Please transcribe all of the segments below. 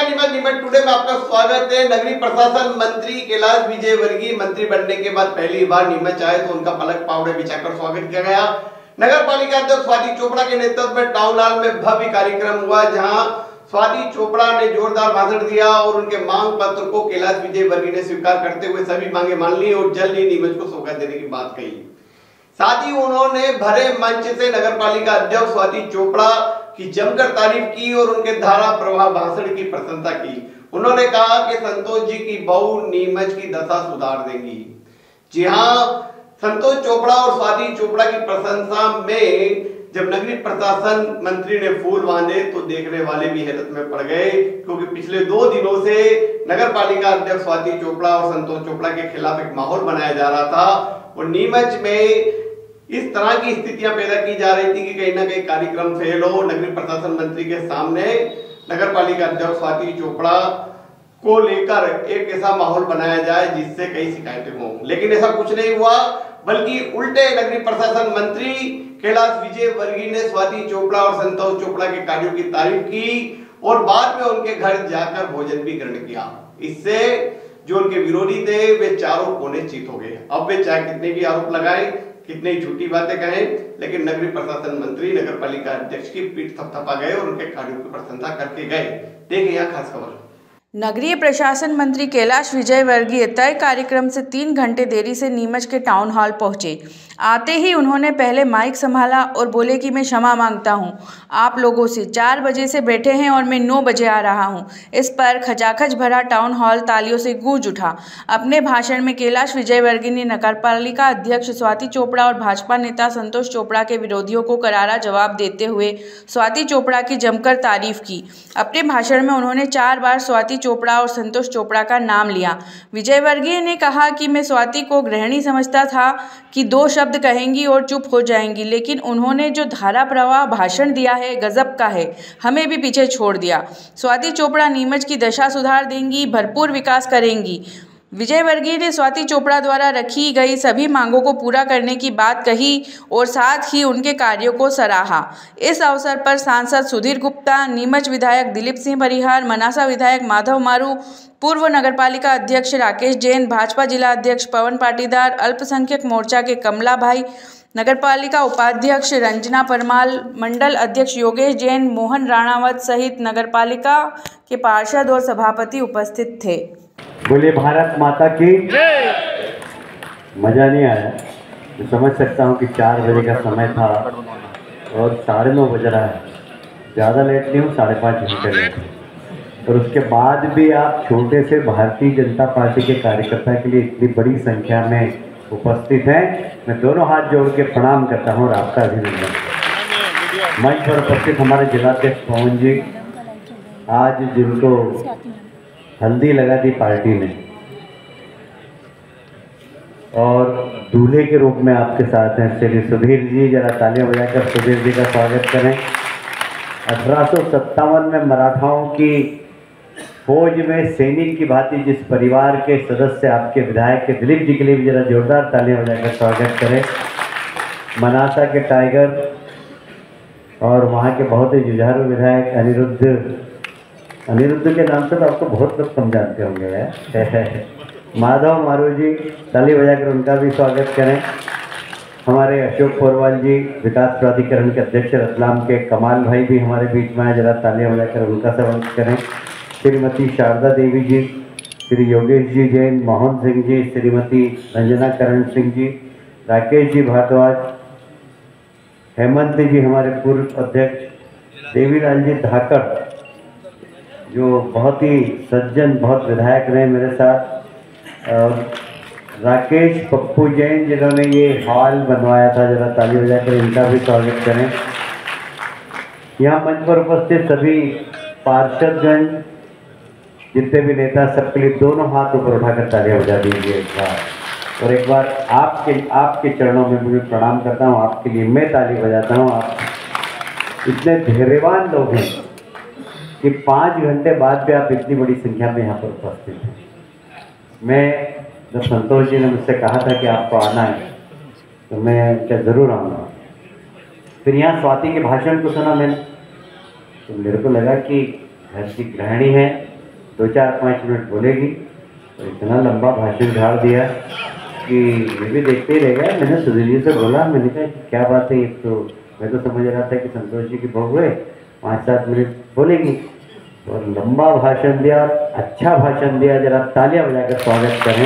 Neemuch today में आपका स्वागत है। नगरीय प्रशासन मंत्री कैलाश विजयवर्गीय मंत्री बनने के बाद पहली बार नीमच आए तो उनका पलक पावड़े बिछाकर स्वागत किया गया। नगर पालिका अध्यक्ष स्वाति चोपड़ा के नेतृत्व में टाउन हॉल में भव्य कार्यक्रम हुआ, जहां स्वाति चोपड़ा ने जोरदार भाषण दिया और उनके मांग पत्र को कैलाश विजयवर्गीय ने स्वीकार करते हुए सभी मांगे मान ली और जल्द ही नीमच को सौगात देने की बात कही। साथ ही उन्होंने भरे मंच से नगर पालिका अध्यक्ष स्वाति चोपड़ा की जमकर तारीफ की और उनके धारा प्रवाह भाषण की प्रशंसा की। उन्होंने कहा कि संतोष जी की बहू नीमच की दशा सुधार देंगी। जी हाँ, संतोष चोपड़ा और स्वाति चोपड़ा की प्रशंसा में जब नगरीय प्रशासन मंत्री ने फूल बांधे तो देखने वाले भी हैरत में पड़ गए, क्योंकि पिछले 2 दिनों से नगर पालिका अध्यक्ष स्वाति चोपड़ा और संतोष चोपड़ा के खिलाफ एक माहौल बनाया जा रहा था और नीमच में इस तरह की स्थितियां पैदा की जा रही थी कि कहीं ना कहीं कार्यक्रम फेल हो। नगरीय प्रशासन मंत्री के सामने नगर पालिका अध्यक्ष स्वाति चोपड़ा को लेकर एक ऐसा माहौल बनाया जाए जिससे कई शिकायतें हों, लेकिन ऐसा कुछ नहीं हुआ, बल्कि उल्टे नगरीय प्रशासन मंत्री कैलाश विजयवर्गीय ने स्वाति चोपड़ा और संतोष चोपड़ा के कार्यों की तारीफ की और बाद में उनके घर जाकर भोजन भी ग्रहण किया। इससे जो उनके विरोधी थे वे चारों कोने चित हो गए। अब वे चाहे कितने भी आरोप लगाए, कितनी झूठी बातें कहें, लेकिन नगरीय प्रशासन मंत्री नगर पालिका अध्यक्ष की पीठ थपथपा गए और उनके कार्यों की प्रशंसा करके गए। देखिए यह खास खबर। नगरीय प्रशासन मंत्री कैलाश विजयवर्गीय तय कार्यक्रम से 3 घंटे देरी से नीमच के टाउन हॉल पहुंचे। आते ही उन्होंने पहले माइक संभाला और बोले कि मैं क्षमा मांगता हूं, आप लोगों से 4 बजे से बैठे हैं और मैं 9 बजे आ रहा हूं। इस पर खचाखच भरा टाउन हॉल तालियों से गूंज उठा। अपने भाषण में कैलाश विजयवर्गीय ने नगरपालिका अध्यक्ष स्वाति चोपड़ा और भाजपा नेता संतोष चोपड़ा के विरोधियों को करारा जवाब देते हुए स्वाति चोपड़ा की जमकर तारीफ की। अपने भाषण में उन्होंने 4 बार स्वाति चोपड़ा और संतोष चोपड़ा का नाम लिया। विजयवर्गीय ने कहा कि मैं स्वाति को गृहिणी समझता था कि 2 शब्द कहेंगी और चुप हो जाएंगी, लेकिन उन्होंने जो धारा प्रवाह भाषण दिया है गजब का है, हमें भी पीछे छोड़ दिया। स्वाति चोपड़ा नीमच की दशा सुधार देंगी, भरपूर विकास करेंगी। विजयवर्गीय ने स्वाति चोपड़ा द्वारा रखी गई सभी मांगों को पूरा करने की बात कही और साथ ही उनके कार्यों को सराहा। इस अवसर पर सांसद सुधीर गुप्ता, नीमच विधायक दिलीप सिंह परिहार, मनासा विधायक माधव मारू, पूर्व नगरपालिका अध्यक्ष राकेश जैन, भाजपा जिला अध्यक्ष पवन पाटीदार, अल्पसंख्यक मोर्चा के कमला भाई, नगरपालिका उपाध्यक्ष रंजना परमाल, मंडल अध्यक्ष योगेश जैन, मोहन राणावत सहित नगरपालिका के पार्षद और सभापति उपस्थित थे। बोले भारत माता की। मज़ा नहीं आया, मैं समझ सकता हूँ कि 4 बजे का समय था और 9:30 बज रहा है। ज़्यादा लेट नहीं हूँ, 5:30 घंटे लेट हूँ। और उसके बाद भी आप छोटे से भारतीय जनता पार्टी के कार्यकर्ता के लिए इतनी बड़ी संख्या में उपस्थित हैं, मैं दोनों हाथ जोड़ के प्रणाम करता हूँ और आपका अभिनंदन। मंच पर उपस्थित हमारे जिलाध्यक्ष पवन जी, आज जिनको हल्दी लगा दी पार्टी ने और दूल्हे के रूप में आपके साथ हैं श्री सुधीर जी, जरा तालियां बजाकर सुधीर जी का स्वागत करें। 1857 में मराठाओं की फौज में सैनिक की भांति जिस परिवार के सदस्य आपके विधायक के दिलीप जी के लिए भी जरा जोरदार तालियां बजाकर स्वागत करें। मनासा के टाइगर और वहाँ के बहुत ही जुझारू विधायक अनिरुद्ध के नाम से तो आपको बहुत लोग कम जानते होंगे। माधव मारू जी, ताली बजाकर उनका भी स्वागत करें। हमारे अशोक पोरवाल जी, विकास प्राधिकरण के अध्यक्ष रतलाम के कमाल भाई भी हमारे बीच में आए, जरा तालियां बजाकर उनका स्वागत करें। श्रीमती शारदा देवी जी, श्री योगेश जी जैन, मोहन सिंह जी, श्रीमती रंजना करण सिंह जी, राकेश जी भारद्वाज, हेमंत जी हमारे पूर्व अध्यक्ष, देवीलाल जी धाकड़ जो बहुत ही सज्जन, बहुत विधायक रहे मेरे साथ, और राकेश पप्पू जैन जिन्होंने ये हॉल बनवाया था, जरा ताली बजाकर इनका भी स्वागत करें। यहाँ मंच पर उपस्थित सभी पार्षदगण, जितने भी नेता, सबके लिए दोनों हाथ ऊपर उठाकर तालियां बजा दीजिए एक बार। और एक बार आपके चरणों में मुझे प्रणाम करता हूँ, आपके लिए मैं ताली बजाता हूँ। आप इतने धैर्यवान लोग हैं कि 5 घंटे बाद भी आप इतनी बड़ी संख्या में यहाँ पर उपस्थित हैं। मैं जब संतोष जी ने मुझसे कहा था कि आपको आना है तो मैं क्या ज़रूर आऊँगा। फिर यहाँ स्वाति के भाषण को सुना मैंने, तो मेरे को लगा कि घर की गृहिणी है, 2-4-5 मिनट बोलेगी। तो इतना लंबा भाषण झाड़ दिया कि मैं भी देखते ही रह गया। मैंने सुधीर जी से बोला, मैंने कहा क्या बात है, एक तो मैं तो समझ रहा था कि संतोष जी की बहू है 5-7 मिनट बोलेगी, और लंबा भाषण दिया, अच्छा भाषण दिया। जरा तालियां बजाकर स्वागत करें।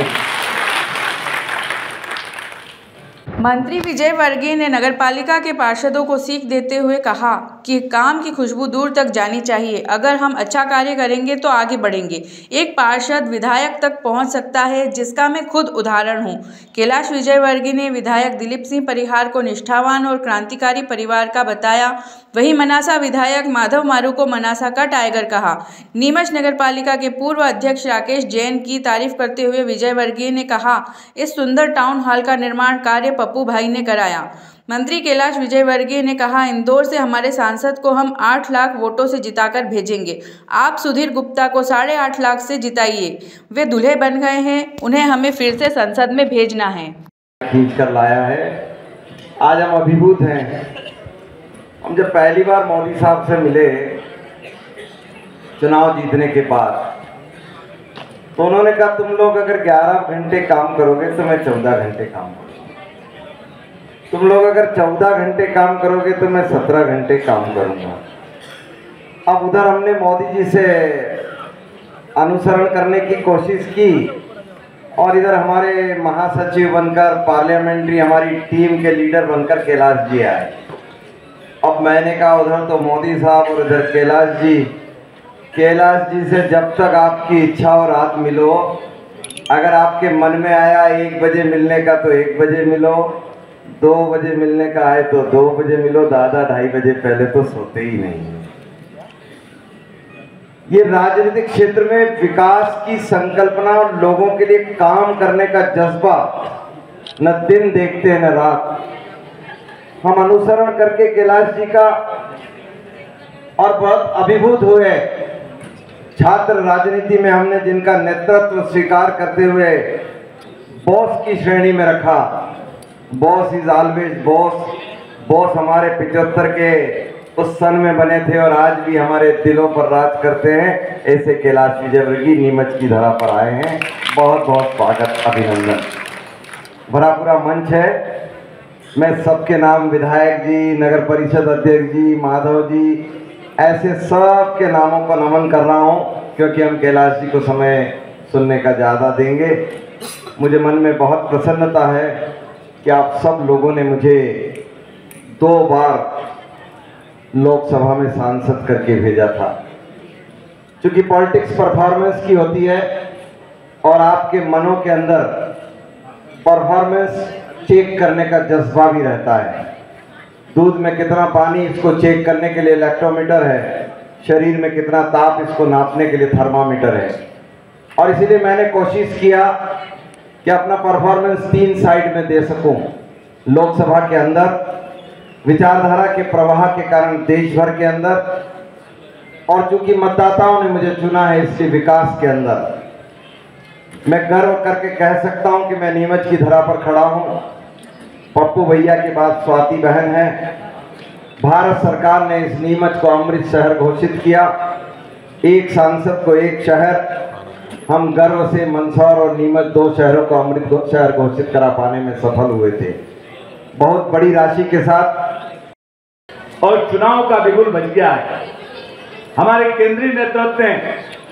मंत्री विजय वर्गीय ने नगरपालिका के पार्षदों को सीख देते हुए कहा कि काम की खुशबू दूर तक जानी चाहिए। अगर हम अच्छा कार्य करेंगे तो आगे बढ़ेंगे। एक पार्षद विधायक तक पहुंच सकता है, जिसका मैं खुद उदाहरण हूं। कैलाश विजय वर्गीय ने विधायक दिलीप सिंह परिहार को निष्ठावान और क्रांतिकारी परिवार का बताया। वहीं मनासा विधायक माधव मारू को मनासा का टाइगर कहा। नीमच नगरपालिका के पूर्व अध्यक्ष राकेश जैन की तारीफ करते हुए विजय वर्गीय ने कहा, इस सुंदर टाउन हॉल का निर्माण कार्य पप्पू भाई ने कराया। मंत्री कैलाश विजय वर्गीय ने कहा, इंदौर से हमारे सांसद को हम 8 लाख वोटों से जिताकर भेजेंगे। आप सुधीर गुप्ता को 8.5 लाख से जिताइए। वे दूल्हे बन गए हैं, उन्हें हमें फिर से संसद में भेजना है। खींच कर लाया है। आज हम अभिभूत हैं। हम जब पहली बार मोदी साहब से मिले चुनाव जीतने के बाद, तो उन्होंने कहा तुम लोग अगर 11 घंटे काम करोगे तो मैं 14 घंटे काम करूँगा, तुम लोग अगर 14 घंटे काम करोगे तो मैं 17 घंटे काम करूँगा। अब उधर हमने मोदी जी से अनुसरण करने की कोशिश की, और इधर हमारे महासचिव बनकर, पार्लियामेंट्री हमारी टीम के लीडर बनकर कैलाश जी आए। अब मैंने कहा उधर तो मोदी साहब और इधर कैलाश जी से जब तक आपकी इच्छा और रात मिलो, अगर आपके मन में आया 1 बजे मिलने का तो 1 बजे मिलो, 2 बजे मिलने का आए तो 2 बजे मिलो, दादा 2:30 बजे पहले तो सोते ही नहीं। ये राजनीतिक क्षेत्र में विकास की संकल्पना और लोगों के लिए काम करने का जज्बा न दिन देखते हैं न रात। हम अनुसरण करके कैलाश जी का और बहुत अभिभूत हुए। छात्र राजनीति में हमने जिनका नेतृत्व स्वीकार करते हुए बॉस की श्रेणी में रखा। Boss is always boss. Boss हमारे 75 के उस सन में बने थे और आज भी हमारे दिलों पर राज करते हैं। ऐसे कैलाश विजय वर्गीय नीमच की धरा पर आए हैं। बहुत बहुत स्वागत, अभिनंदन। भरा पूरा मंच है। मैं सबके नाम विधायक जी, नगर परिषद अध्यक्ष जी, माधव जी, ऐसे सब के नामों को नमन कर रहा हूँ, क्योंकि हम कैलाश जी को समय सुनने का ज़्यादा देंगे। मुझे मन में बहुत प्रसन्नता है कि आप सब लोगों ने मुझे 2 बार लोकसभा में सांसद करके भेजा था। क्योंकि पॉलिटिक्स परफॉर्मेंस की होती है और आपके मनों के अंदर परफॉर्मेंस चेक करने का जज्बा भी रहता है। दूध में कितना पानी, इसको चेक करने के लिए इलेक्ट्रोमीटर है। शरीर में कितना ताप, इसको नापने के लिए थर्मामीटर है। और इसीलिए मैंने कोशिश किया कि अपना परफॉर्मेंस 3 साइड में दे सकूं। लोकसभा के अंदर विचारधारा के प्रवाह के कारण देश भर के अंदर, और चूंकि मतदाताओं ने मुझे चुना है इसके विकास के अंदर, मैं गर्व करके कह सकता हूं कि मैं नीमच की धरा पर खड़ा हूं। पप्पू भैया के बाद स्वाति बहन है। भारत सरकार ने इस नीमच को अमृत शहर घोषित किया। एक सांसद को एक शहर। हम गर्व से मंदसौर और नीमच 2 शहरों को अमृत शहर घोषित करा पाने में सफल हुए थे, बहुत बड़ी राशि के साथ। और चुनाव का बिगुल बच गया है। हमारे केंद्रीय नेतृत्व ने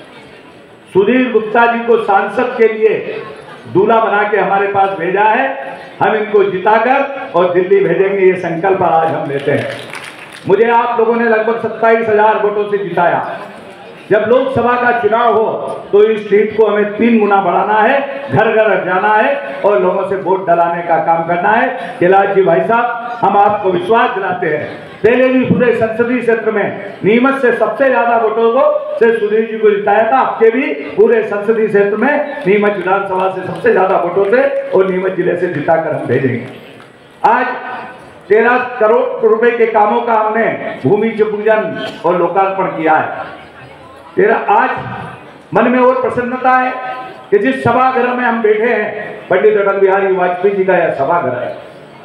सुधीर गुप्ता जी को सांसद के लिए दूल्हा बना के हमारे पास भेजा है। हम इनको जिताकर और दिल्ली भेजेंगे, ये संकल्प आज हम लेते हैं। मुझे आप लोगों ने लगभग 27,000 वोटों से जिताया। जब लोकसभा का चुनाव हो तो इस सीट को हमें 3 गुना बढ़ाना है, घर घर जाना है और लोगों से वोट डलाने का काम करना है। कैलाश जी भाई साहब, हम आपको विश्वास दिलाते हैं, पहले भी पूरे संसदीय क्षेत्र में नीमच से सबसे ज्यादा वोटों को से सुधीर जी को जिताया था। आपके भी पूरे संसदीय क्षेत्र में नीमच विधानसभा से सबसे ज्यादा वोटों से और नीमच जिले से जिताकर हम भेजेंगे। आज 13 करोड़ रुपए के कामों का हमने भूमि पूजन और लोकार्पण किया है। आज मन में और प्रसन्नता है कि जिस सभागृह में हम बैठे हैं, पंडित अटल बिहारी वाजपेयी जी का यह सभागृह है और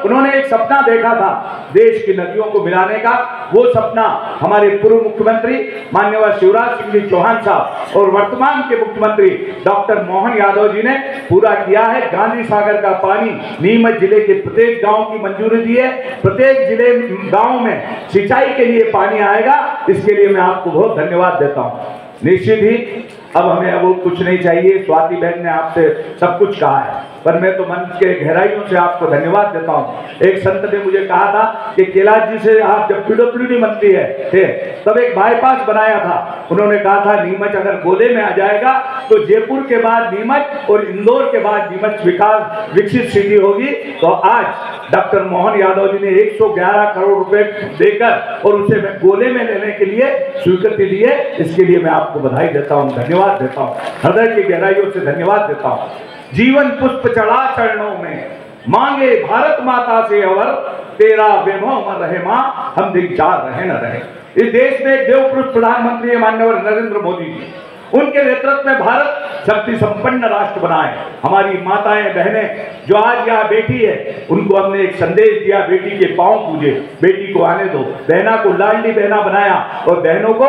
उन्होंने एक सपना देखा था देश की नदियों को मिलाने का। वो सपना हमारे पूर्व मुख्यमंत्री माननीय शिवराज सिंह जी चौहान साहब और वर्तमान के मुख्यमंत्री डॉक्टर मोहन यादव जी ने पूरा किया है। गांधी सागर का पानी नीमच जिले के प्रत्येक गांव की मंजूरी दी है। प्रत्येक जिले गांव में सिंचाई के लिए पानी आएगा। इसके लिए मैं आपको बहुत धन्यवाद देता हूं। निश्चित ही अब हमें वो कुछ नहीं चाहिए, स्वाति बहन ने आपसे सब कुछ कहा है, पर मैं तो मन के गहराइयों से आपको धन्यवाद देता हूं। एक संत ने मुझे कहा था कि कैलाश जी से आप जब पीडब्ल्यूडी मंत्री थे तब एक बाईपास बनाया था। उन्होंने कहा था नीमच अगर गोदे में आ जाएगा तो जयपुर के बाद नीमच और इंदौर के बाद नीमच विकसित सिटी होगी। तो आज डॉक्टर मोहन यादव जी ने 111 करोड़ रुपए देकर और उसे गोले में लेने के लिए स्वीकृति दी है। इसके लिए मैं आपको बधाई देता हूं, धन्यवाद देता हूं, हृदय की गहराइयों से धन्यवाद देता हूं। जीवन पुष्प चढ़ा चरणों में, मांगे भारत माता से अवर, तेरा वैभव मन रहे मां, हम दिन चार रहे न रहे। इस देश में एक देव पुरुष प्रधानमंत्री है माननीय नरेंद्र मोदी जी। उनके नेतृत्व में भारत शक्ति संपन्न राष्ट्र बना है। हमारी माताएं बहनें जो आज यहाँ बैठी है उनको हमने एक संदेश दिया, बेटी के पांव पूजे, बेटी को आने दो। बहना को लाडली बहना बनाया और बहनों को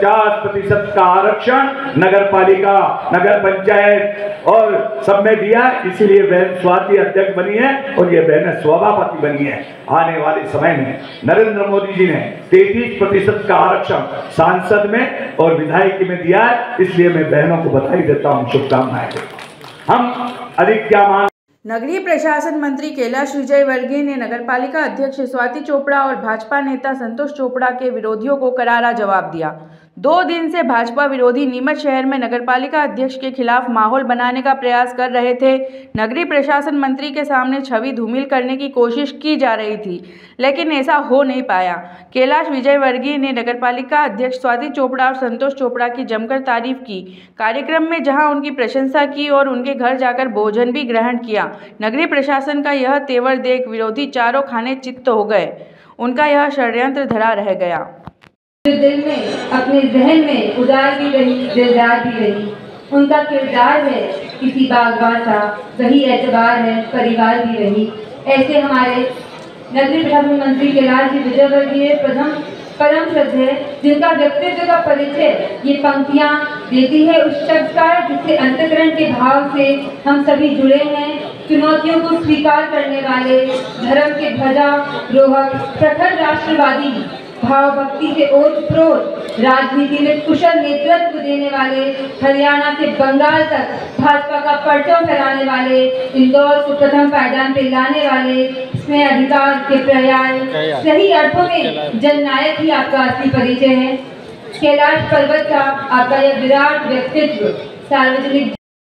50% का आरक्षण नगर पालिका, नगर पंचायत और सब में दिया। इसीलिए बहन स्वाति अध्यक्ष बनी है और ये बहनें सभापति बनी है। आने वाले समय में नरेंद्र मोदी जी ने 33% का आरक्षण सांसद में और विधायकी में दिया है। इसलिए मैं बहनों को बधाई देता हूं, शुभकामनाएं देता हूं। हम अधिक क्या मांग। नगरीय प्रशासन मंत्री कैलाश विजयवर्गीय ने नगरपालिका अध्यक्ष स्वाति चोपड़ा और भाजपा नेता संतोष चोपड़ा के विरोधियों को करारा जवाब दिया। 2 दिन से भाजपा विरोधी नीमच शहर में नगरपालिका अध्यक्ष के खिलाफ माहौल बनाने का प्रयास कर रहे थे। नगरीय प्रशासन मंत्री के सामने छवि धूमिल करने की कोशिश की जा रही थी, लेकिन ऐसा हो नहीं पाया। कैलाश विजयवर्गीय ने नगरपालिका अध्यक्ष स्वाति चोपड़ा और संतोष चोपड़ा की जमकर तारीफ की। कार्यक्रम में जहां उनकी प्रशंसा की और उनके घर जाकर भोजन भी ग्रहण किया। नगरीय प्रशासन का यह तेवर देख विरोधी चारों खाने चित्त हो गए। उनका यह षड्यंत्र धरा रह गया। दिल में अपने जहन में उदार भी रही, दिलदार भी रही। उनका किरदार है किसी बागबान का, वही एतबार है परिवार भी रही। ऐसे हमारे नगरीय प्रशासन मंत्री कैलाश विजयवर्गीय परम श्रद्धेय, जिनका व्यक्तित्व का परिचय ये पंक्तियां देती है उस शब्द का जिससे अंतःकरण के भाव से हम सभी जुड़े हैं। चुनौतियों को स्वीकार करने वाले, धर्म के ध्वजा रोहक, प्रखर राष्ट्रवादी, भाव भक्ति से ओतप्रोत, राजनीति में कुशल नेतृत्व देने वाले, हरियाणा से बंगाल तक भाजपा का परचम फैलाने वाले, इंदौर को प्रथम पायदान पे लाने वाले, इसमें अधिकार के पर्याय, सही अर्थों में जननायक ही आपका असली परिचय है। कैलाश पर्वत का आपका यह विराट व्यक्तित्व सार्वजनिक